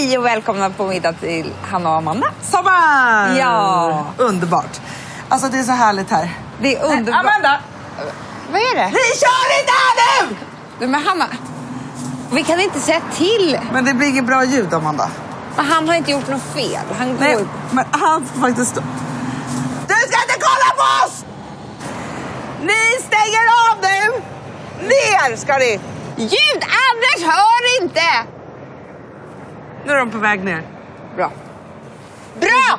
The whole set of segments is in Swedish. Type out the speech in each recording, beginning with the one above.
Hej och välkomna på middag till Hanna och Amanda. Sommar! Ja. Underbart. Alltså det är så härligt här. Det är underbart. Amanda! Vad är det? Vi kör inte här nu! Du, men Hanna, vi kan inte säga till. Men det blir inget bra ljud, Amanda. Men han har inte gjort något fel. Han Nej, går... men han får faktiskt... Du ska inte kolla på oss! Ni stänger av nu! Ner ska ni! Ljud! Anders hör inte! Nu är de på väg ner. Bra. Bra!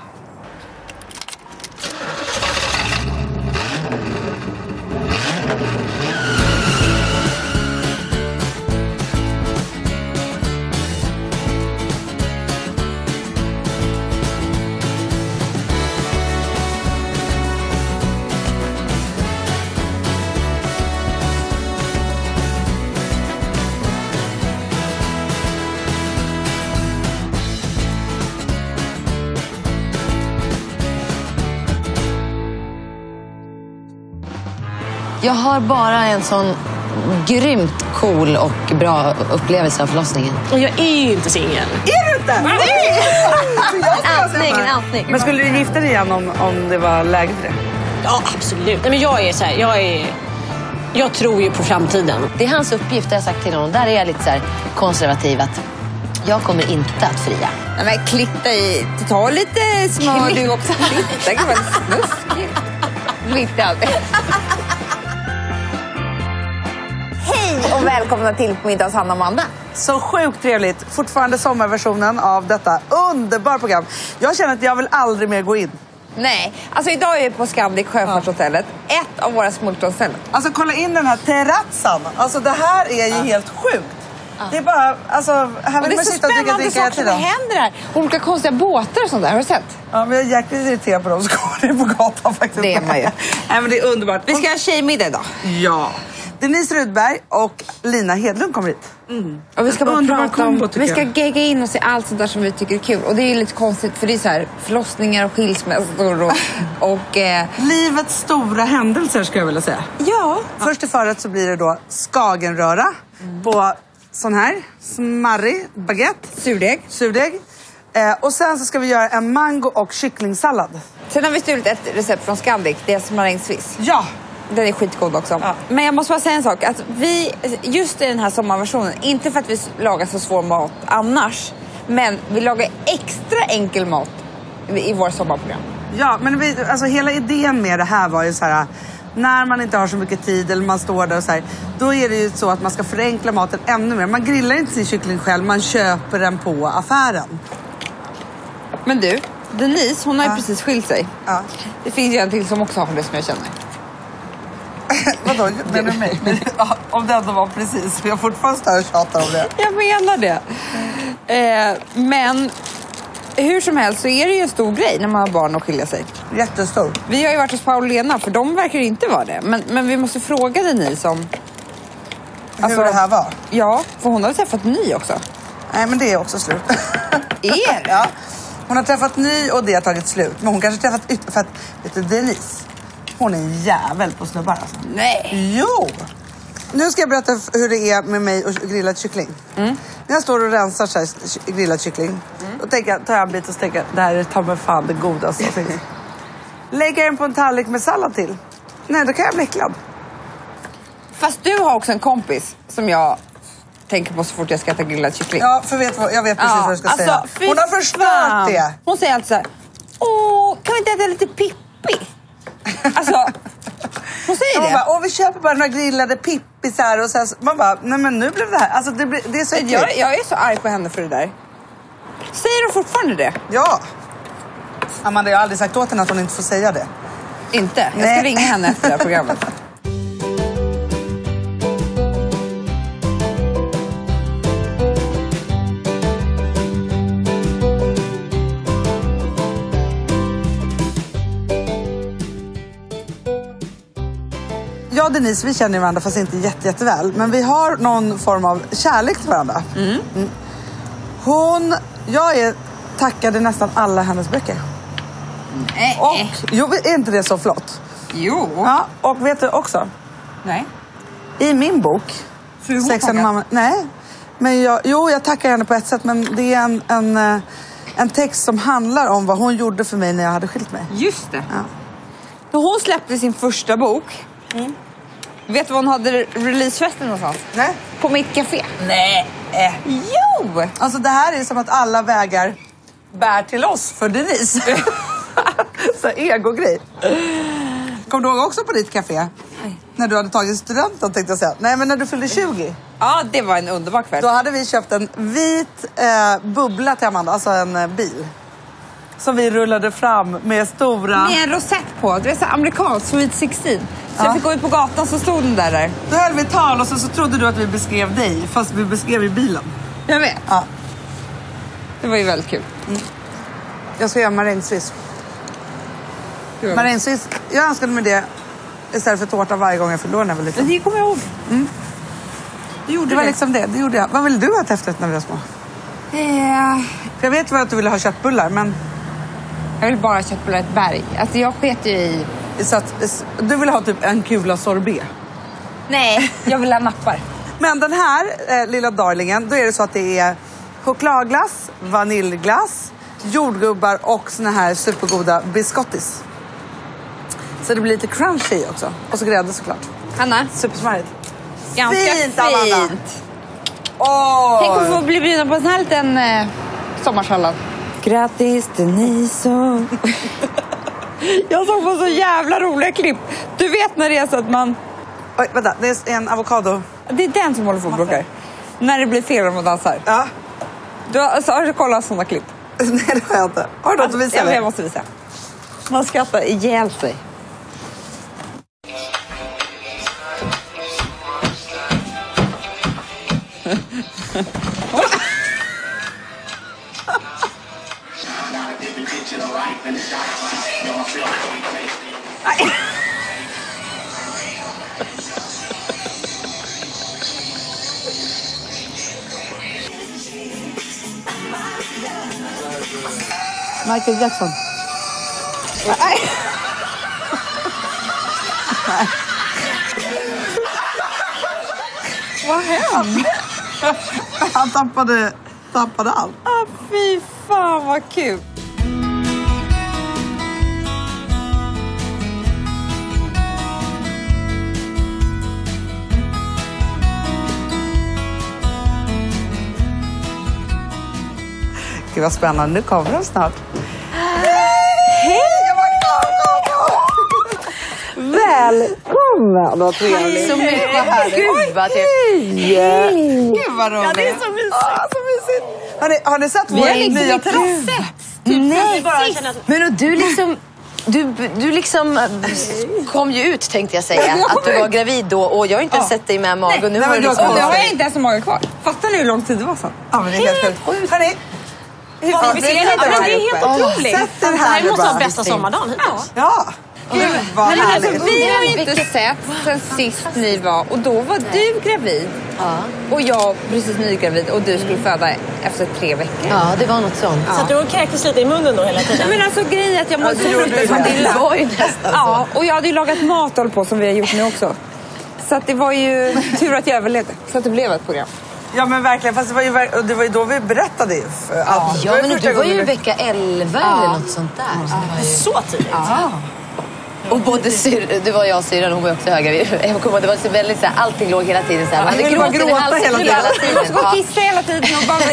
Jag har bara en sån grymt cool och bra upplevelse av förlossningen. Och jag är ju inte singel. Är du inte? Nej! En outing. Men skulle du gifta dig igen om det var läge för det? Ja, absolut. Nej, men jag är så här, jag tror ju på framtiden. Det är hans uppgift, det har jag sagt till honom. Där är jag lite så här konservativ att jag kommer inte att fria. Nej, men klitta i. Ta lite smör du också. Klitta, gud vad snuskigt. Klitta alltid. Hej och välkomna till på middag hos Hanna och Amanda. Så sjukt trevligt. Fortfarande sommarversionen av detta underbara program. Jag känner att jag vill aldrig mer gå in. Nej, alltså idag är vi på Scandic Sjöfartshotellet. Ett av våra smultronställen. Alltså kolla in den här terrazzen. Alltså det här är ju helt sjukt. Det är bara, alltså här Och vill det är man så sitta och dricka spännande hela saker som tiden. händer här. Olika konstiga båtar och sånt där, har du sett? Ja, men jag är jäkligt irriterad på dem som går på gatan faktiskt. Det är man ju. Nej, men det är underbart. Vi ska ha tjejmiddag idag. Ja. Denise Rudberg och Lina Hedlund kommer hit. Och vi ska bara Underbar prata om, kombo, tycker vi ska jag. gegga in oss i allt sånt där som vi tycker är kul. Och det är ju lite konstigt för det är så här förlossningar och skilsmässor och Livets stora händelser ska jag vilja säga. ja. Först i förrätt så blir det då skagenröra på sån här smarrig baguette. Surdeg. Och sen så ska vi göra en mango- och kycklingsallad. Sen har vi stulit ett recept från Scandic, det är smarängsviss. Ja, Den är skitgod också. Ja. Men jag måste bara säga en sak. Att vi, just i den här sommarversionen, inte för att vi lagar så svår mat annars, men vi lagar extra enkel mat i vår sommarprogram. ja, men alltså hela idén med det här var ju så här, när man inte har så mycket tid eller man står där och så här, då är det ju så att man ska förenkla maten ännu mer. Man grillar inte sin kyckling själv, man köper den på affären. Men du, Denise, hon har ju precis skilt sig. Ja. Det finns ju en till som också har det som jag känner. Vadå, menar du mig? Men, ja, om det ändå var precis, för jag fortfarande står och tjatar om det. Jag menar det. Men hur som helst så är det ju en stor grej när man har barn och skilja sig. Jättestor. Vi har ju varit hos Paul och Lena, för de verkar ju inte vara det. Men vi måste fråga Denise om... Hur det här var. Ja, för hon har träffat ny också. Nej, men det är också slut. Är det? Ja. Hon har träffat ny och det har tagit slut. Men hon kanske träffat för att, vet du, Denise, hon är en jävel på snubbar alltså. Nej. Jo! Nu ska jag berätta hur det är med mig och grillad kyckling. När jag står och rensar så här grillad kyckling, då tar jag en bit och tänker det här är ta mig fan det godaste. Lägger den på en tallrik med sallad till. Nej, då kan jag bli äcklad. Fast du har också en kompis som jag tänker på så fort jag ska äta grillad kyckling. Ja, för jag vet precis vad du ska säga. fy Hon har förstört fan. det. Hon säger alltid så här: åh, kan vi inte äta lite Pippi? Alltså, hon säger Hon det. bara, vi köper bara några grillade pippisar och så här. Man bara, nej men nu blev det här. Alltså det är så äckligt. Jag är så arg på henne för det där. Säger hon fortfarande det? Ja. Amanda, jag har aldrig sagt åt henne att hon inte får säga det. Inte? Jag ska Nej. ringa henne efter det här programmet. Jag och Denise, vi känner varandra fast inte jätteväl. Men vi har någon form av kärlek till varandra. Jag tackade nästan alla hennes böcker. Och, jo, är inte det så flott? Jo. Ja, och vet du också? Nej. I min bok Fru Sex and the Mamma, nej. Men jag tackar henne på ett sätt, men det är en text som handlar om vad hon gjorde för mig när jag hade skilt mig. Just det. Ja. Då hon släppte sin första bok. Vet du var hon hade releasefesten någonstans? Nej. På mitt café. Nej. Jo! Alltså det här är som att alla vägar bär till oss för Denise. Så ego-grej. Kom du ihåg också på ditt café? Nej. När du hade tagit studenten, tänkte jag säga. Nej, men när du fyllde 20. Ja, det var en underbar kväll. Då hade vi köpt en vit bubbla till Amanda, alltså en bil. Som vi rullade fram med stora... Med en rosett på. Det är så amerikanskt, Sweet 16. Så jag fick gå ut på gatan, så stod den där. Då höll vi tal och så trodde du att vi beskrev dig, fast vi beskrev i bilen. Jag vet. Ja. Det var ju väldigt kul. Jag ska göra marängsviss. Marängsviss, jag önskade mig det istället för tårta varje gång jag förlorade när jag var liten. Men det kommer jag ihåg. Det var liksom det gjorde jag. Vad ville du ha till efterrätt när vi var små? För jag vet att du ville ha köttbullar, men... Jag vill bara köttbullar ett berg. Alltså jag sket ju i... Så att, du ville ha typ en kula sorbet. Nej, jag vill ha nappar. Men den här lilla darlingen, då är det så att det är chokladglass, vaniljglass, jordgubbar och såna här supergoda biscottis. Så det blir lite crunchy också. Och så grädde såklart. Anna, Supersmarrigt. ganska Fint, Amanda. fint. Tänk att få bli bjuden på en sån här liten sommarsallad. Grattis Denise. Jag såg på så jävla roliga klipp. Du vet när det är så att man... Oj, vänta, det är en avokado. Det är den som håller på och bråkar. När det blir fel om man dansar. Ja. Har du kollat sådana klipp? Nej, det har jag inte. Har du något att visa Jag mig? måste visa. Man skrattar ihjäl sig. Michael Jackson. Nej. Vad hände? Han tappade allt. Fy fan vad kul. Gud vad spännande, nu kommer de snart. Hej! Välkommen! Vad trevligt. Så mycket härligt. Gud vad trevligt. Gud vad roligt. Ja, det är så mysigt. Så mysigt. Har ni sett vår nya terrass? Nej, bara känna att- men och du liksom... Du liksom kom ju ut, tänkte jag säga, att du var gravid då, och jag har inte ens sett dig med mag, och nu Nej, har men du du liksom... har- Nu har jag inte ens så många kvar. Fattar ni hur lång tid det var så? Ja, men det är helt sjukt. Hörni, Vi ser det, men det är helt otroligt. sätt er Det här här nu måste bara. vara bästa sommardagen hittills. Ja. Gud vad Men alltså, härligt. vi har ju inte sett sen sist ni var. Och då var du gravid. Ja. Och jag precis nygravid. Och du skulle föda efter 3 veckor. Ja, det var något sånt. Så att du kräktes lite i munnen då hela tiden. Men alltså grejen är att jag mådde så det gjorde fruktansvärt du. illa. Det var ju nästan så. Ja, och jag hade ju lagat mat håll på som vi har gjort nu också. Så att det var ju tur att jag överlevde. Så att det blev ett program. Ja men verkligen, fast det var ju då vi berättade ju. Ja, men du var ju vecka 11 eller något sånt där. Så det var ju... Så tidigt. Och både det var jag och syrran, hon var också höggravid. Jag kommer ihåg, det var så väldigt så här, allting låg hela tiden så här. Man hade ville bara gråten i gråta halsen hela hela tiden. Jag måste tiden. gå och Ja. kissa hela tiden. Och bara...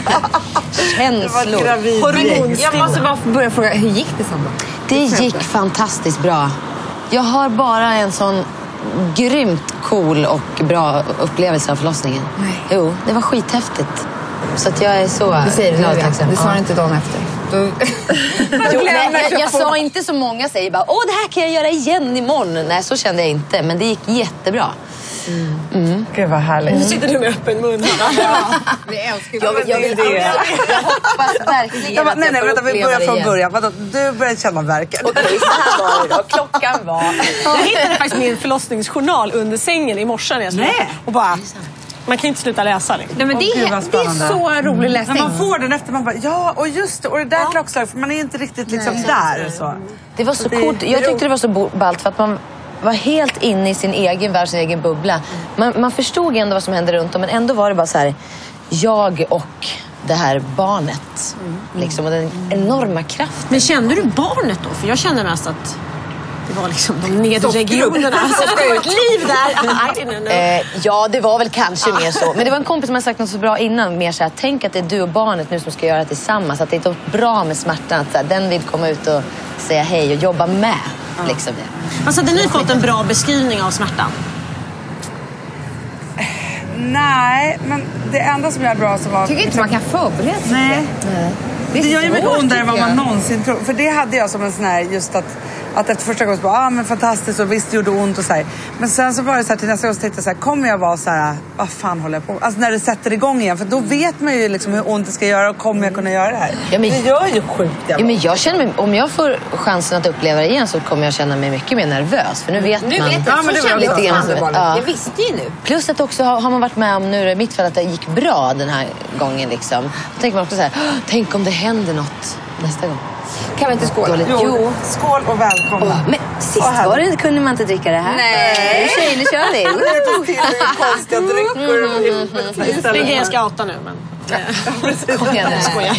Känslor. Jag måste bara börja fråga, hur gick det sen då? Det gick fantastiskt bra. Jag har bara en sån grymt cool och bra upplevelse av förlossningen. Nej. Jo, det var skithäftigt. Så att jag är så glad och tacksam. Det sa du inte dagen efter. Jo, nej, jag sa inte som många säger bara, det här kan jag göra igen imorgon. Nej, så kände jag inte, men det gick jättebra. Gud vad härligt. Nu sitter du med öppen mun. Vi älskar Jag vill jag hoppas verkligen Jag bara, att nej, jag vänta, får vi uppleva börjar det från igen. början. Vadå, du började känna värken. Okej, så här var det då. Klockan var... Jag hittade faktiskt min förlossningsjournal under sängen i morse när jag skulle. Nej. Och bara, man kan inte sluta läsa. Liksom. Nej, men det, Gud, är, vad det är spännande. så rolig läsning. När man får den efter, man bara, ja, och just det, och det där klockslaget, för man är inte riktigt liksom där. Så. Det var så Det- coolt. det- Jag tyckte det var så ballt för att man var helt inne i sin egen värld, sin egen bubbla. Man förstod ändå vad som hände runt om, men ändå var det bara så här... jag och det här barnet. Liksom, och den enorma kraften. Men kände du barnet då? För jag kände mest att det var liksom de nedre regionerna. Så det var ett liv där. Ja, det var väl kanske mer så. Men det var en kompis som hade sagt något så bra innan. Mer så här, tänk att det är du och barnet nu som ska göra det tillsammans. Att det är något bra med smärtan. Att så här, den vill komma ut och säga hej och jobba med. Liksom det. Alltså, hade ni fått en bra beskrivning av smärtan? Nej, men det enda som är bra så var... Tycker inte man kan förbereda sig. Nej. Det gör ju mycket ondare än vad man någonsin tror. För det hade jag som en sån här, just att efter första gången så bara, men fantastiskt och visst gjorde ont och så här. Men sen så var det så här, till nästa gång så tänkte jag så här, kommer jag vara så här, vad fan håller jag på? Alltså när det sätter igång igen, för då vet man ju liksom hur ont det ska göra och kommer jag kunna göra det här. Ja, men, det gör ju sjukt. Ja, men jag känner mig, om jag får chansen att uppleva det igen så kommer jag känna mig mycket mer nervös. För nu vet man. Ja, men det var lite grann så. Ja. Jag visste ju nu. Plus att också har man varit med om, nu i mitt fall, att det gick bra den här gången liksom. Då tänker man också så här, tänk om det händer något nästa gång. Kan vi inte skåla? Jo, skål och välkomna. Men sist var det, kunde man inte dricka det här. Nej. Tjejer, kör det. Det till konstiga drycker. Det är det jag ska outa nu, men... Kom igen, Jag skojar.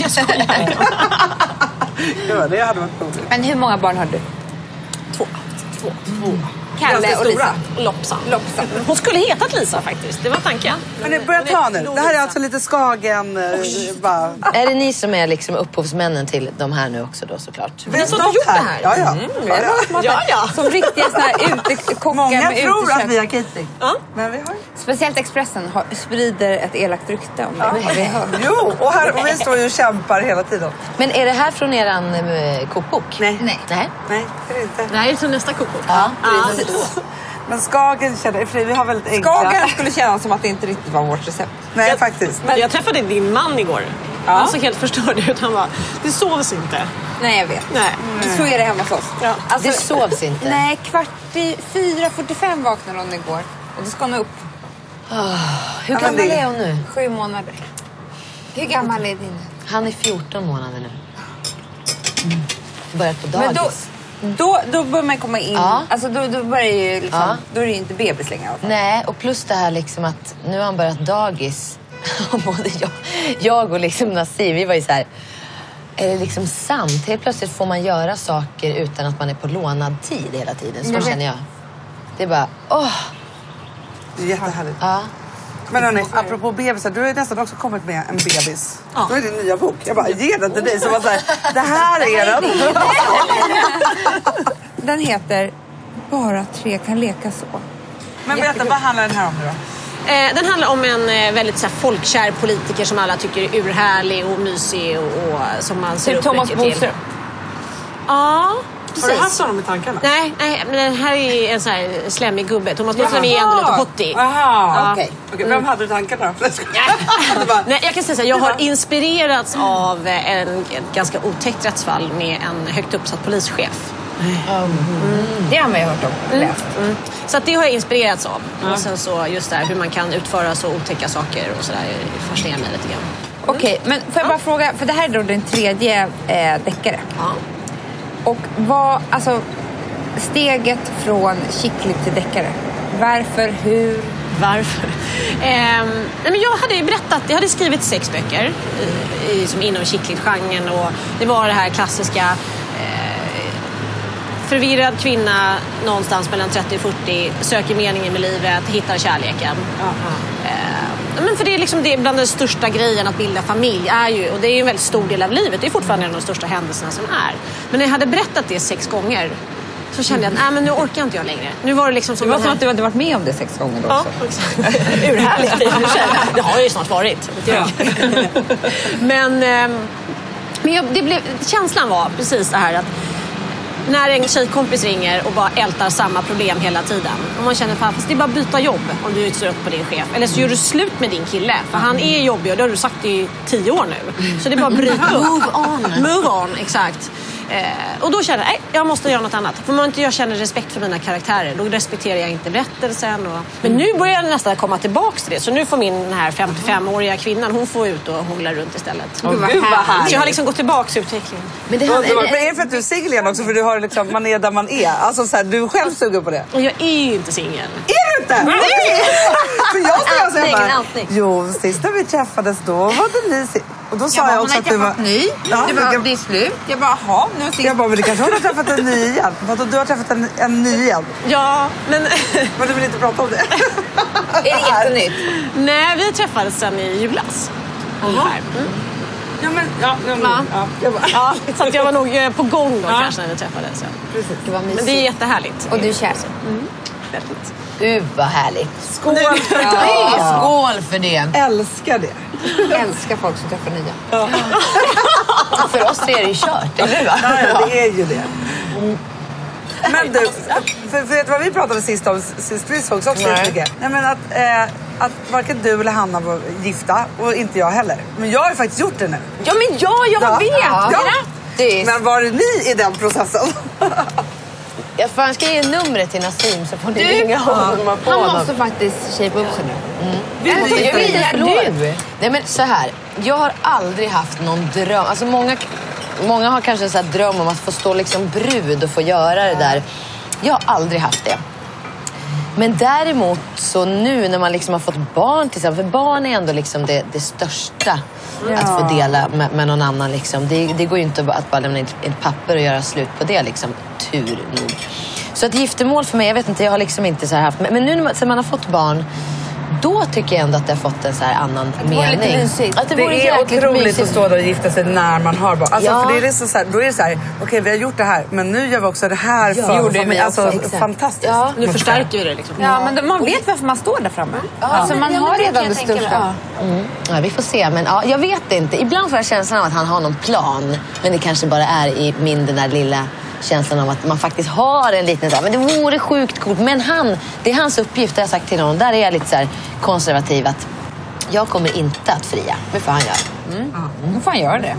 Ja, det hade varit roligt. Men hur många barn har du? Två. Kalle och Lisa. Lopsan. Hon skulle hetat Lisa faktiskt, det var tanken. Men det börjar ta nu. Det här är alltså lite Skagen. Bara. Är det ni som är liksom upphovsmännen till de här nu också då, såklart? Vi har stått här. Ja. Som riktiga såna här utekockar Många med tror att utekök. vi har catering. Ja. Men vi har... Speciellt Expressen sprider ett elakt rykte om det. Har vi hört. Jo, och vi står ju och kämpar hela tiden. Men är det här från eran kokbok? Nej. Nej. Nej, det är det inte. Det här är som nästa kokbok. Ja. Men Skagen känner, för vi har väldigt enkla. Skagen skulle kännas som att det inte riktigt var vårt recept. Nej, faktiskt. Men jag träffade din man igår. Han såg helt förstörd ut. Han bara, det sovs inte. Nej, jag vet. Nej. Så är det hemma hos oss. Ja. Alltså, Det sovs inte. Nej, 4:45 vaknade hon igår. Och då ska hon upp Hur gammal är hon nu? 7 månader. Hur gammal är din? Han är 14 månader nu. Börjat på dagis. Men då börjar man komma in. Ja. Alltså då börjar ju liksom, Ja. då är det ju inte bebis längre i alla fall. Nej, och plus det här liksom att nu har han börjat dagis. Och både jag och liksom Nassim, vi var ju så här, är det liksom sant? Helt plötsligt får man göra saker utan att man är på lånad tid hela tiden. Så känner jag. Det är bara, Det är jättehärligt. ja. Men hörni, apropå bebisar, du har ju nästan också kommit med en bebis. Ja. Då är det din nya bok. Jag bara, ge den till dig. Så var så här, det här är den. Den heter Bara 3 kan leka så. Men berätta, vad handlar den här om nu då? Den handlar om en väldigt så här, folkkär politiker som alla tycker är urhärlig och mysig och som man ser Typ upp Thomas mycket till. Bodström. Ja, Har du haft precis. honom i tankarna? Nej, men den här är en så här slemmig gubbe. Thomas Bodström är ändå lite hottig. Aha, Okej. Okej, vem hade du tankarna? Nej, jag kan säga så här, jag har inspirerats av ett ganska otäckt rättsfall med en högt uppsatt polischef. Det har man ju hört om. Läst. Så att det har jag inspirerats av. Och sen så just där hur man kan utföra så otäcka saker och sådär fascinerar mig lite grann. Okej, men får jag bara fråga, för det här är då den 3:e deckare. Ja. Och vad, alltså steget från chickligt till deckare. Varför, hur? Varför? Nej, men jag hade skrivit 6 böcker som inom chicklit-genren och det var det här klassiska förvirrad kvinna någonstans mellan 30 och 40 söker meningen med livet, hittar kärleken. Men för det är liksom det bland den största grejen att bilda familj är ju, och det är ju en väldigt stor del av livet, det är fortfarande en av de största händelserna som är. Men när jag hade berättat det 6 gånger så kände jag att nej, men nu orkar inte jag längre. Nu var det liksom som Det var som att du hade varit med om det 6 gånger då ja, också. exakt. Urhärligt i och för sig. Det har jag ju snart varit. Men känslan var precis det här att när en tjejkompis ringer och bara ältar samma problem hela tiden. Och man känner fast det är bara att byta jobb om du är trött på din chef. Eller så gör du slut med din kille. För han är jobbig och det har du sagt i 10 år nu. Så det är bara att bryta upp. Move on. Move on, exakt. Och då känner jag, jag måste göra något annat. För om inte jag känner respekt för mina karaktärer, då respekterar jag inte berättelsen. Men nu börjar jag nästan komma tillbaka till det. Så nu får den här 55-åriga kvinnan, hon får ut och hångla runt istället. Gud, vad härligt. Så jag har liksom gått tillbaka i utvecklingen. Men är det för att du är singel igen också? För du har liksom, man är där man är. Alltså så här, du själv suger på det. Och jag är ju inte singel. Är du inte? Nej! För jag ska säga bara, jo, sist när vi träffades då var det ni. Och då sa jag också att du var ny. Ja, Det är slut. Jag bara, jaha, nu sist. Jag bara, men det kanske hon har träffat en ny igen. Du har träffat en ny igen. Ja, men... Men du vill inte prata om det. Är det jättenytt? Nej, vi träffades sen i julas. Ungefär. Ja, men... Ja. Så att jag var nog på gång då kanske när vi träffades. Precis. Det var mysigt. Men det är jättehärligt. Och du är kär? Väldigt. Vad härligt. Skål för det. Ja, skål för det. Älskar det. Jag älskar folk som träffar nya. Ja. För oss är det ju kört, eller hur? Ja, det är ju det. Men du, för vet du vad vi pratade sist om? Sist vi sågs också mycket. Nej, men att varken du eller Hanna var gifta och inte jag heller. Men jag har ju faktiskt gjort det nu. Ja, men jag vet! Ja. Grattis! Men var är ni i den processen? Jag fan ska ge numret till Nassim så får ni ringa honom på Han honom. måste faktiskt shape upp sig nu. Vill du? Nej, men så här. Jag har aldrig haft någon dröm. Alltså många har kanske en sån här dröm om att få stå liksom brud och få göra det där. Jag har aldrig haft det. Men däremot så nu när man liksom har fått barn tillsammans, för barn är ändå liksom det största att få dela med någon annan liksom. Det går ju inte att bara lämna in ett papper och göra slut på det liksom, tur nog. Så att giftermål för mig, jag vet inte, jag har liksom inte så här haft, men nu när man har fått barn, då tycker jag ändå att det har fått en så här annan mening. Att det är otroligt att stå där och gifta sig när man har barn. Alltså, för det är så här, då är det så här, okej, vi har gjort det här, men nu gör vi också det här för familj. Alltså, fantastiskt. Ja, nu förstärker vi det liksom. Ja, men man vet varför man står där framme. Alltså man har redan det största. Ja, vi får se, men ja, jag vet inte. Ibland får jag känslan av att han har någon plan, men det kanske bara är i min den där lilla känslan av att man faktiskt har en liten så här, men det vore sjukt coolt. Men det är hans uppgift, det har jag sagt till honom. Där är jag lite så här konservativ, att jag kommer inte att fria. Men får han göra. Nu får han göra det.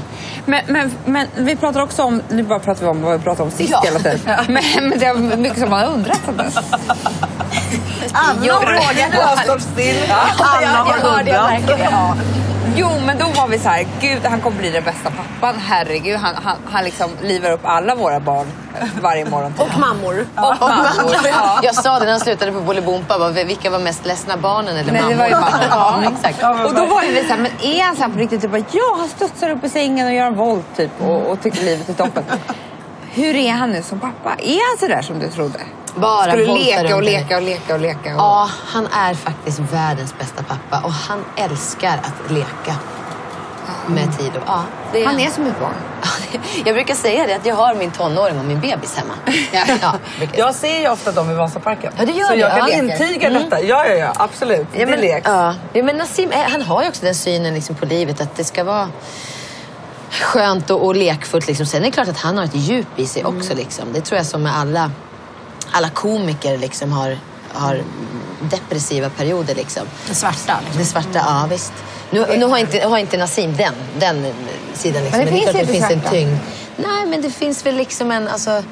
Men vi pratar också om, nu bara pratar vi om vad vi pratade om sist hela tiden. Men det är mycket som man har undrat. Anna har stått still. Anna har undrat. Jo, men då var vi så här, gud, han kommer bli den bästa pappan. Herregud, han liksom livar upp alla våra barn varje morgon. Och mammor. Ja. Jag sa det när han slutade på Bolibompa, vilka var mest ledsna, barnen eller mammor? Det var ju mammor. Ja, exakt. Och då var det så här, men är han så här på riktigt? Typ, han studsar upp i sängen och gör en volt typ, och tycker livet är toppen. Hur är han nu som pappa? Är han så där som du trodde? Bara skulle leka leka. Ja, han är faktiskt världens bästa pappa. Och han älskar att leka med tid. Han är som ett barn. Jag brukar säga det, att jag har min tonåring och min bebis hemma. Jag ser ju ofta dem i Vasaparken. Ja, det gör så jag kan leker. intyga detta. Ja, absolut. Ja, det leks. Ja, men Nassim, han har ju också den synen liksom på livet, att det ska vara skönt och lekfullt liksom. Sen är det klart att han har ett djup i sig också liksom. Det tror jag som med alla komiker liksom har depressiva perioder liksom. Det svarta. Liksom. Det svarta, ja visst. Nu har inte Nassim den sidan liksom. Men det finns klart inte det finns en svarta. tyngd. Nej, men det finns väl liksom en, alltså,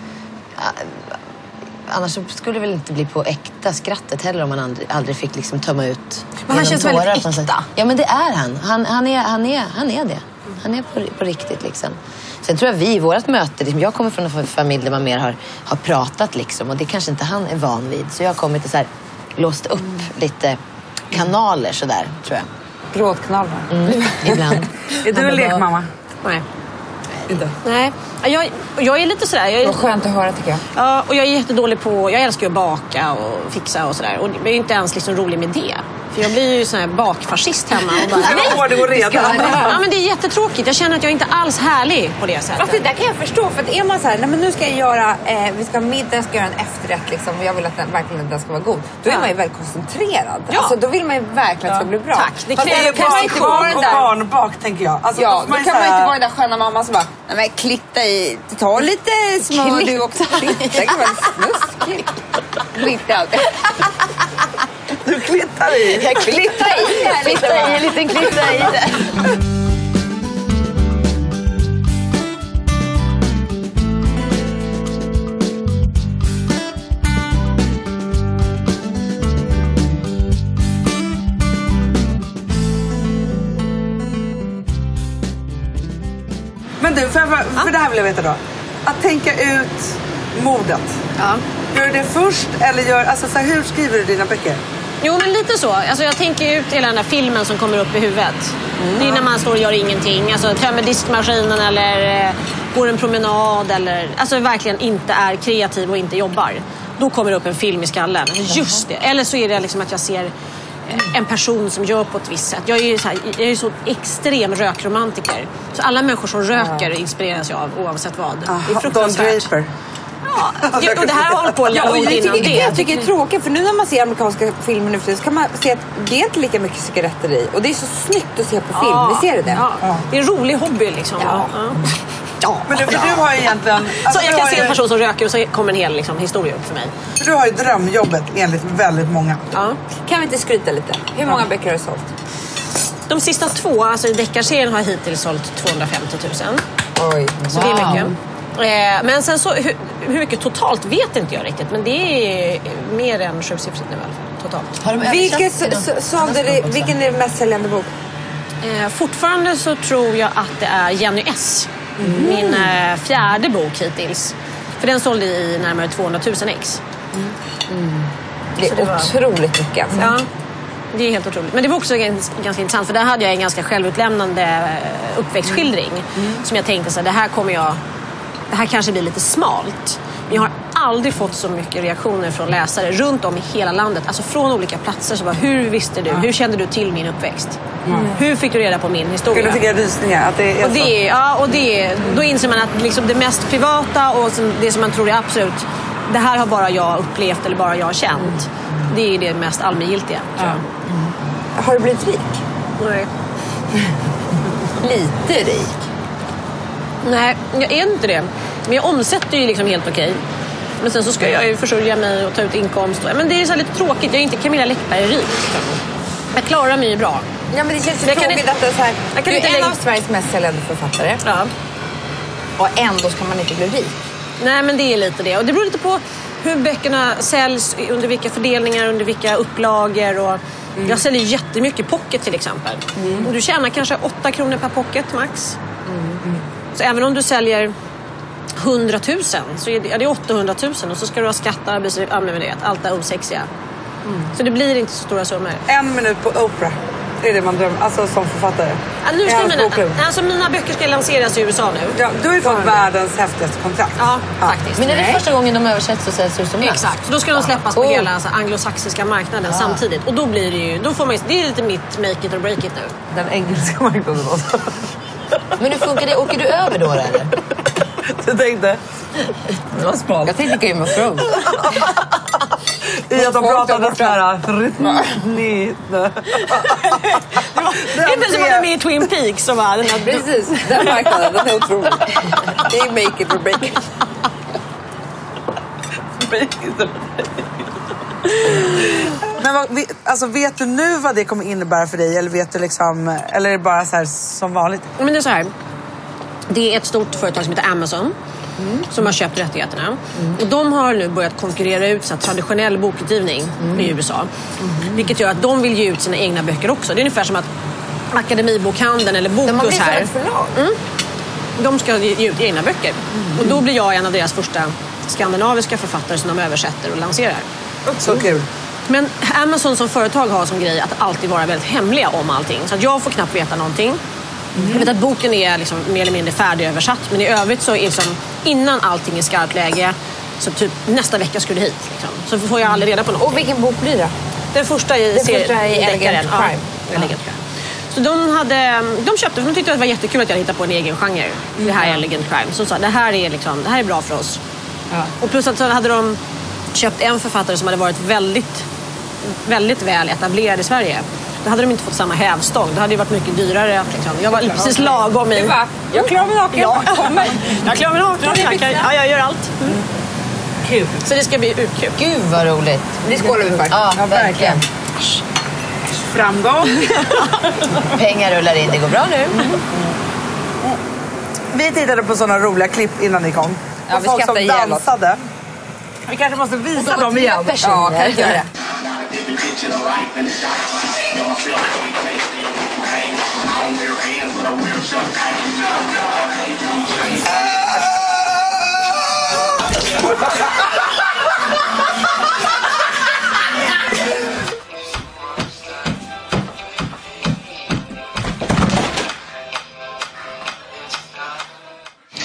annars skulle det väl inte bli på äkta skrattet heller om man aldrig fick liksom tömma ut. Men han känns väldigt äkta. Ja, men det är han. Han är det. Han är på riktigt liksom. Sen tror jag vi i vårt möte, liksom, jag kommer från en familj där man mer har pratat liksom, och det kanske inte han är van vid. Så jag har kommit till så här, låst upp lite kanaler sådär, tror jag. Gråtknallar. Ibland. Är du en lekmamma? Nej. Inte. Nej. Jag är lite sådär. Vad skönt att höra, tycker jag. Ja, och jag är jättedålig på... Jag älskar ju att baka och fixa och sådär. Och jag är inte ens liksom rolig med det. För jag blir ju sån här bakfascist hemma. Och bara, det går redan. ja, men det är jättetråkigt. Jag känner att jag inte alls är härlig på det sättet. Fast det där kan jag förstå, för att är man så här, nej men nu ska jag göra, vi ska ha middag, jag ska göra en efterrätt liksom, och jag vill att den ska vara god. Då är man ju väldigt koncentrerad. Ja. Alltså, då vill man ju verkligen att det ska bli bra. Tack. Det Fast kräver det är inte vara den barn där. och barnbak, tänker jag. Alltså, Ja, då man kan man inte vara den där sköna mamman som bara, nej men klitta i, ta lite smör du också. Klitta kan vara snuskigt. Klitta allt. Du klittar i. Jag klittar i en liten klitta i det. Men du, för det här vill jag veta då. Att tänka ut mordet. Ja. Gör du det först eller alltså, så här, hur skriver du dina böcker? Jo, men lite så. Alltså, jag tänker ut hela den där filmen som kommer upp i huvudet. Det är när man står och gör ingenting. Alltså tömmer diskmaskinen eller går en promenad. Eller, alltså verkligen inte är kreativ och inte jobbar. Då kommer det upp en film i skallen. Just det. Eller så är det liksom att jag ser en person som gör på ett visst sätt. Jag är ju så extrem rökromantiker. Så alla människor som röker inspireras jag av oavsett vad. Det är fruktansvärt. Don Draper. Ja, och det här har hållit på långt innan det. Jag tycker det är tråkigt, för nu när man ser amerikanska filmer nu så kan man se att det är inte lika mycket cigaretter i. Och det är så snyggt att se på film, vi ser det. Ja. Det är en rolig hobby liksom. Ja. Men du har ju egentligen... Alltså, så jag kan se en person som röker och så kommer en hel liksom, historia upp för mig. För du har ju drömjobbet enligt väldigt många. Ja. Kan vi inte skryta lite? Hur många böcker har du sålt? De sista 2, alltså i deckarserien, har jag hittills sålt 250 000. Oj, så det är mycket. Men sen så, hur mycket totalt vet inte jag riktigt. Men det är mer än 7-siffrigt nu i alla fall, totalt. Vilken är mest säljande bok? Fortfarande så tror jag att det är Jenny S. Min 4:e bok hittills. För den sålde i närmare 200 000 ex. Det är otroligt mycket alltså. Ja, det är helt otroligt. Men det var också ganska intressant, för där hade jag en ganska självutlämnande uppväxtskildring. Som jag tänkte så här, det här kanske blir lite smalt. Men jag har aldrig fått så mycket reaktioner från läsare runt om i hela landet. Alltså från olika platser. Så bara, hur visste du? Hur kände du till min uppväxt? Hur fick du reda på min historia? Skulle tycka rysningar att det är då inser man att liksom det mest privata och det som man tror är absolut, det här har bara jag upplevt eller bara jag känt. Det är det mest allmängiltiga. Har du blivit rik? Nej. Lite rik? Nej, jag är inte det. Men jag omsätter ju liksom helt okej. Men sen så ska jag ju försörja mig och ta ut inkomst. Men det är så lite tråkigt. Jag är inte Camilla Läckberg rik. Jag klarar mig bra. Ja, men det känns ju tråkigt att det är så här. Du är en av Sveriges mest säljande författare. Ja. Och ändå ska man inte bli rik. Nej, men det är lite det. Och det beror lite på hur böckerna säljs, under vilka fördelningar, under vilka upplagor. Och jag säljer jättemycket pocket till exempel. Och du tjänar kanske 8 kronor per pocket max. Så även om du säljer 100 000 så är det 800 000 och så ska du ha skattar, allt det osexiga. Så det blir inte så stora summor. 1 minut på Oprah. Det är det man drömmer, alltså som författare. Ja, nu ska mina böcker ska lanseras i USA nu. Ja, du har ju fått världens häftigaste kontrakt. Ja, faktiskt. Men är det första gången de översätts så säljs utomlands? Exakt, så då ska de släppas på hela alltså, anglosaxiska marknaden samtidigt. Och då blir det ju, det är lite mitt make it or break it nu. Den engelska marknaden också. Men hur funkar det? Åker du över då eller? Du tänkte? Det var smart. Jag tänkte Game of Thrones. I att de pratade så här rytmigt. Det är inte som att de är med i Twin Peaks som var den här... Precis, den marknaden, den är otrolig. Det är make it or break it. Men alltså, vet du nu vad det kommer innebära för dig? Eller vet du liksom, eller är det bara så här som vanligt? Men det är så här. Det är ett stort företag som heter Amazon som har köpt rättigheterna. Och de har nu börjat konkurrera ut så här, traditionell bokutgivning i USA. Vilket gör att de vill ge ut sina egna böcker också. Det är ungefär som att Akademibokhandeln eller Bokus här. De ska ge ut egna böcker. Och då blir jag en av deras första skandinaviska författare som de översätter och lanserar. Så kul. Men Amazon som företag har som grej att alltid vara väldigt hemliga om allting. Så att jag får knappt veta någonting. Jag vet att boken är liksom mer eller mindre färdigöversatt. Men i övrigt så är liksom, innan allting är skarpt läge, så typ nästa vecka skulle det hit. Liksom. Så får jag aldrig reda på något. Och vilken bok blir det? Den första i Elegant Crime. Elegant Crime. Så de köpte, för de tyckte att det var jättekul att jag hittade på en egen genre. Det här är Elegant Crime. Så det här är bra för oss. Ja. Och plus att så hade de köpt en författare som hade varit väldigt, väldigt väl etablerad i Sverige. Då hade de inte fått samma hävstång. Det hade ju varit mycket dyrare. Liksom. Jag var precis lagom i... Jag klarar mig naken. Ja, jag klarar mig naken. Jag gör allt. Kul. Så det ska bli utkul. Gud vad roligt. Det skålar vi för. Ja, verkligen. Framgång. Pengar rullar in, det går bra nu. Vi tittade på sådana roliga klipp innan ni kom. Ja, vi folk som skrattade dansade. Vi kanske måste visa dem igen. Ja, kan vi göra det?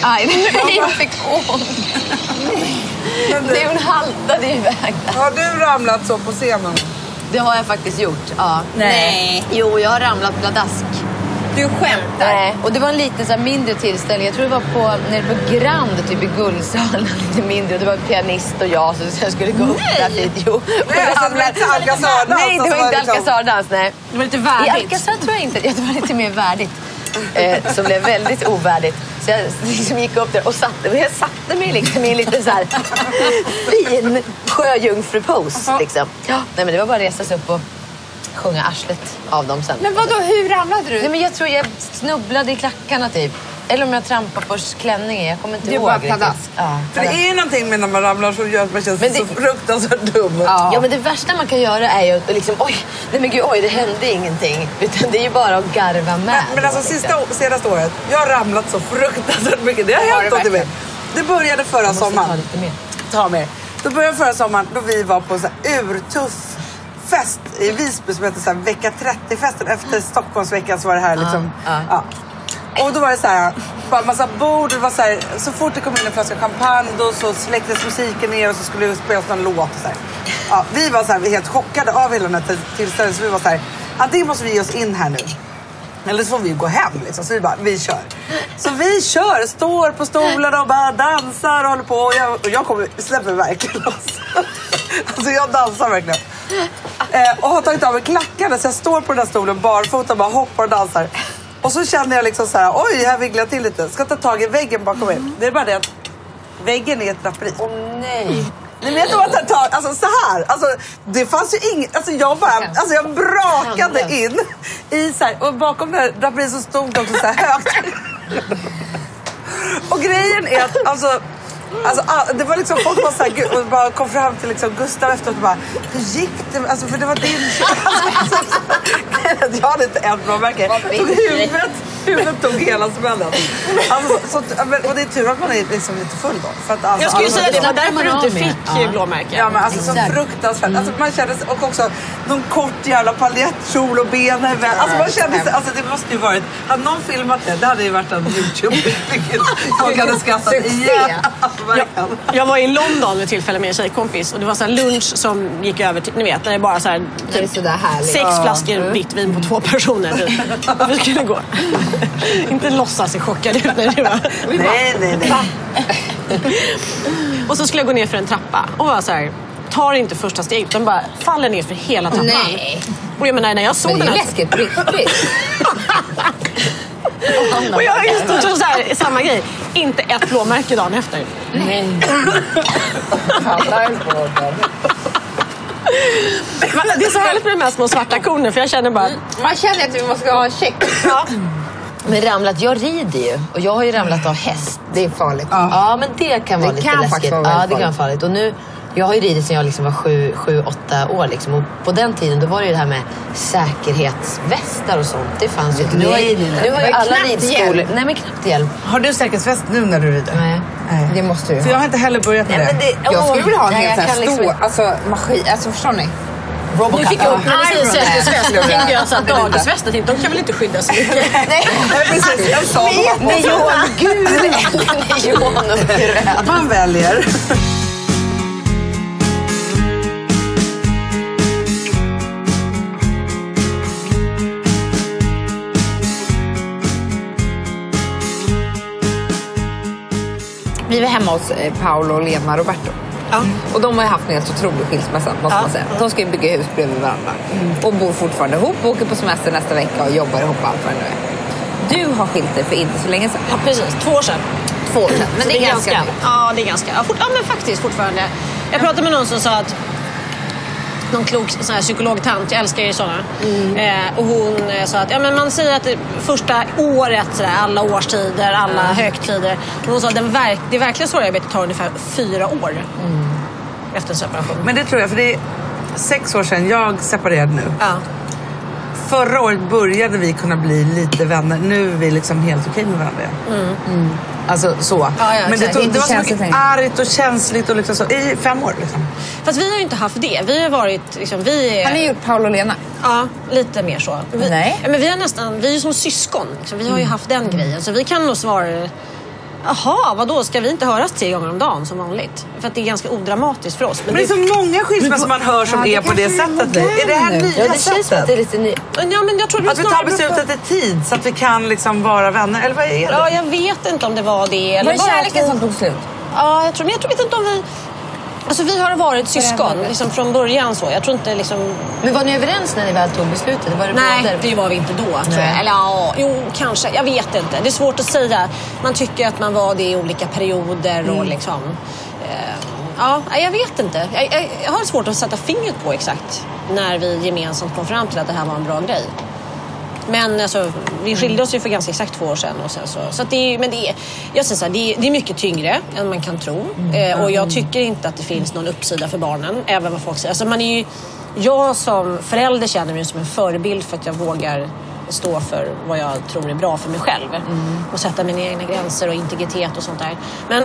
Aj, jag fick ont. Nej, hon haltade iväg. Har du ramlat så på scenen? Det har jag faktiskt gjort, ja. Nej. Jo, jag har ramlat pladask. Du skämtar. Nej. Och det var en lite så här mindre tillställning. Jag tror det var nere på Grand, typ i Guldsalen, lite mindre. Och det var en pianist och jag, så jag skulle gå upp där dit. Jo. Nej, alltså, det var inte Alcazardans. Nej, det var inte Alcazardans, nej. Det var lite värdigt. I Alcazar tror jag inte. Ja, det var lite mer värdigt. Som blev väldigt ovärdigt. Så jag liksom gick upp där och satte mig liksom i en lite så här fin sjöjungfrupose liksom. Ja, nej, men det var bara att resa sig upp och sjunga arslet av dem sen. Men vadå, hur ramlade du? Nej, men jag tror jag snubblade i klackarna typ. Eller om jag trampade på klänningen, jag kommer inte ihåg. Du bara riktigt. pladask. Ja, För det är någonting med när man ramlar som gör att man känns så fruktansvärt dum. Ja, men det värsta man kan göra är ju att liksom, oj, det hände ingenting. Utan det är ju bara att garva med. Men alltså senaste året, jag har ramlat så fruktansvärt mycket. Det har hänt något i mig. Det började förra sommaren. Ta mer. Då började förra sommaren då vi var på en så här urtuff fest i Visby som heter så här vecka 30-festen. Efter Stockholmsveckan så var det här liksom. Ja. Och då var det så här, bara en massa bord. Det var så här, så fort det kom in en flaska champagne då så släcktes musiken ner och så skulle det spelas någon låt. Och så här. Ja, vi var så här, helt chockade av hela den här tillställningen. Så vi var så här, antingen måste vi ge oss in här nu. Eller så får vi gå hem liksom. Så vi kör. Så vi kör, står på stolarna och bara dansar och håller på. Och jag släpper verkligen loss. Alltså jag dansar verkligen. Och har tagit av mig klackarna så jag står på den här stolen barfota och bara hoppar och dansar. Och så känner jag liksom så här, oj, här vigglar jag till lite. Ska ta tag i väggen bakom mig. Det är bara det att väggen är ett draperi. Åh nej. Ni vet vad jag tar, alltså så här, alltså det fanns ju inget, alltså jag brakade in i så här, och bakom det här draperiet så stod det också så här högt. Och grejen är att alltså det var liksom folk var så här, och bara kom fram till liksom Gustav efteråt och bara, hur gick det? Alltså för det var din jag hade inte ett bra märke. Huvudet tog hela smällen. Alltså, och det är tur att man är liksom lite full då. För att, alltså, jag skulle säga det var därför du inte fick blåmärken. Ja, men alltså så fruktansvärt. Alltså, man kände, och också någon kort jävla paljettkjol och benen. Alltså man kände sig, alltså det måste ju varit, hade någon filmat det hade ju varit en YouTube-vilket folk hade skrattat igen. Jag var i London med tillfälle med en tjejkompis och det var så här lunch som gick över till, ni vet, när det bara så här, det är så där härligt. 6 flaskor vitt vin på 2 personer. Vi skulle gå. Inte låtsas sig chockad ut när det var. Nej. Och så skulle jag gå ner för en trappa och var så här, tar inte första steget utan bara faller ner för hela trappan. Nej. Och jag menar, när jag såg men det den är här... läskigt på riktigt. Och jag har just så här, samma grej. Inte ett blåmärke dagen efter. Nej. Det är så härligt med de här små svarta kornen för jag känner bara... Man känner att vi måste ha en check. Ja. Men ramlat, jag rider ju. Och jag har ju ramlat av häst. Det är farligt. Ja, men det kan vara Det lite kan läskigt. faktiskt vara väldigt Ja, det kan vara farligt. Och nu, jag har ju ridit sedan jag liksom var 7-8 år liksom. Och på den tiden då var det ju det här med säkerhetsvästar och sånt. Det fanns ju inte. Nu har ju alla ridskolor... Nej, men knappt hjälp. Har du säkerhetsväst nu när du rider? Nej. Det måste du För jag har inte heller börjat med det. Jag skulle vilja ha en helt jag sån kan här stor, liksom... alltså maskin, alltså förstår ni? Nu fick jag upp när du säger säkerhetsväst. Iron Man. Tänkte jag så här, dagisväst, de kan väl inte skydda så mycket. Nej, Precis, jag sa Neongul eller neongrön. man väljer. vi var hemma hos Paolo, Lena och Roberto. Ja. Och de har ju haft en helt otrolig skilsmässa, måste man säga. De ska ju bygga hus bredvid varandra. Och bor fortfarande ihop, åker på semester nästa vecka och jobbar ihop allt vad det nu är. Du har skilt dig för inte så länge sedan. Ja, precis. 2 år sedan. 2 år sedan. Men Så det är ganska nytt. Ja, det är ganska... Ja, men faktiskt fortfarande. Jag pratade med någon som sa att någon klok sån här psykologtant, jag älskar ju såna. Och hon sa att men man säger att det första året, sådär, alla årstider, alla högtider. Och hon sa att det verkligen svåra arbetet tar ungefär 4 år efter en separation. Men det tror jag, för det är 6 år sedan jag separerade nu. Ja. Förra året började vi kunna bli lite vänner. Nu är vi liksom helt okej med varandra. Alltså så. Ja, men det var så känsligt mycket argt och känsligt och liksom så, i 5 år liksom. Fast vi har ju inte haft det. Vi har varit liksom, Har ni gjort Paolo och Lena? Ja, lite mer så. Nej. Men vi är ju som syskon liksom. Vi har ju haft den grejen. Så vi kan nog svara Jaha, vadå? Ska vi inte höras 3 gånger om dagen som vanligt? För att det är ganska odramatiskt för oss. Men det är så många skilsmässor man hör som är på det sättet. Är det här nya det känns som att sättet? det är lite ny. Ja, men jag tror Att vi tar beslutet i tid så att vi kan liksom vara vänner. Eller vad är det? Ja, jag vet inte om det var det. Eller Var det kärleken som tog slut? Ja, jag vet inte om vi... Alltså vi har varit syskon liksom från början så. Jag tror inte liksom... Men var ni överens när ni väl tog beslutet? Var det Nej, det var vi inte då tror jag. Eller ja, jo, kanske. Jag vet inte. Det är svårt att säga. Man tycker att man var det i olika perioder och liksom... Ja, jag vet inte. Jag har svårt att sätta fingret på exakt när vi gemensamt kom fram till att det här var en bra grej. Men alltså, vi skilde oss ju för ganska exakt 2 år sedan. Och sen så att det är, men det är, jag säger så här, det är mycket tyngre än man kan tro. Och jag tycker inte att det finns någon uppsida för barnen. Även vad folk säger. Alltså man är ju, jag som förälder känner mig som en förebild för att jag vågar stå för vad jag tror är bra för mig själv. Och sätta mina egna gränser och integritet och sånt där.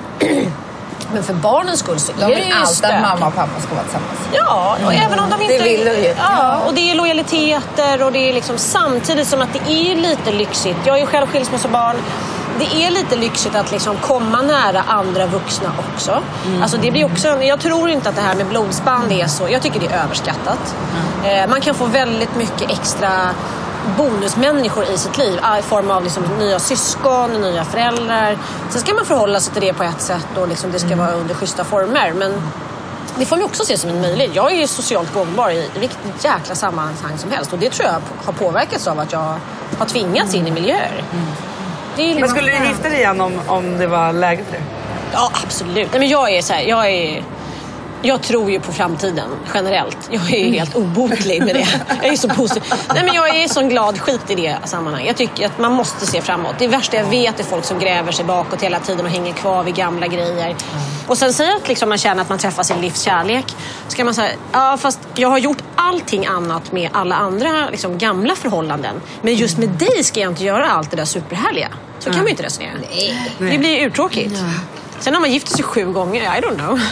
Men för barnens skull så är det ju allt att mamma och pappa ska vara tillsammans. Ja, och även om de inte... Det vill de ju. Ja, och det är lojaliteter och det är liksom samtidigt som att det är lite lyxigt. Jag är ju själv skilsmässobarn. Det är lite lyxigt att liksom komma nära andra vuxna också. Alltså det blir också... Jag tror inte att det här med blodsband är så... Jag tycker det är överskattat. Man kan få väldigt mycket extra bonusmänniskor i sitt liv i form av liksom nya syskon, nya föräldrar. Sen ska man förhålla sig till det på ett sätt och liksom det ska vara under schyssta former. Men det får man också se som en möjlighet. Jag är ju socialt gångbar i vilket jäkla sammanhang som helst. Och det tror jag har påverkats av att jag har tvingats in i miljöer. Det är liksom... Men skulle du gifta dig igen om det var läge för det? Ja, absolut. Nej, men jag är så här, jag tror ju på framtiden generellt. Jag är helt obotlig med det. Jag är så positiv. Nej, men jag är så glad skit i det sammanhanget. Jag tycker att man måste se framåt. Det värsta jag vet är folk som gräver sig bakåt hela tiden och hänger kvar vid gamla grejer. Och sen säger att liksom man känner att man träffar sin livskärlek. Så kan man säga, ja fast jag har gjort allting annat med alla andra liksom, gamla förhållanden. Men just med dig ska jag inte göra allt det där superhärliga. Så kan man ju inte resonera. Nej. Det blir uttråkigt. Ja. Sen har man gift sig 7 gånger, I don't know.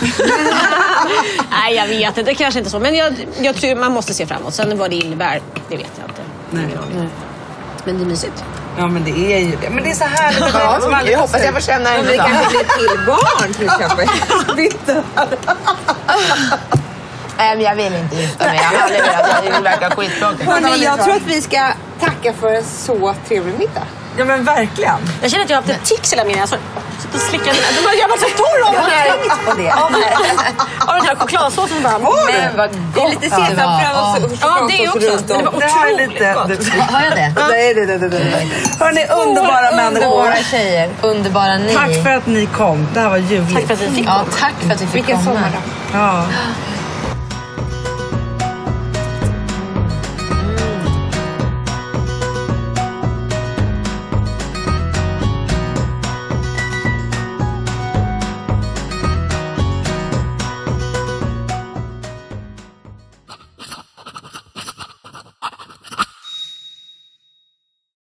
Nej, jag vet inte, det kanske inte så. Men jag tror man måste se framåt. Sen vad det innebär, det vet jag inte. Nej. Men det är mysigt. Ja, men det är ju det. Men det är så här. Jag hoppas jag får känna en. Det kanske blir till barn till exempel. Bitte. Jag vill inte gifta mig. Jag verkar skittråkigt. Jag tror att vi ska tacka för en så trevlig middag. Ja, men verkligen. Jag känner att jag har haft ett tics hela min. Alltså, så slickar jag var så torr av den här. På det. Av den här chokladsåsen bara. Men vad det är lite sesamfrön och ja, det är också. Runt om. Det har lite. Har jag det? Nej. Hörrni, underbara människor. Underbara tjejer. Underbara ni. Tack för att ni kom. Det här var ljuvligt. Tack för att vi fick komma. Ja, tack för att vi fick komma. Vilken sommar då. Ja.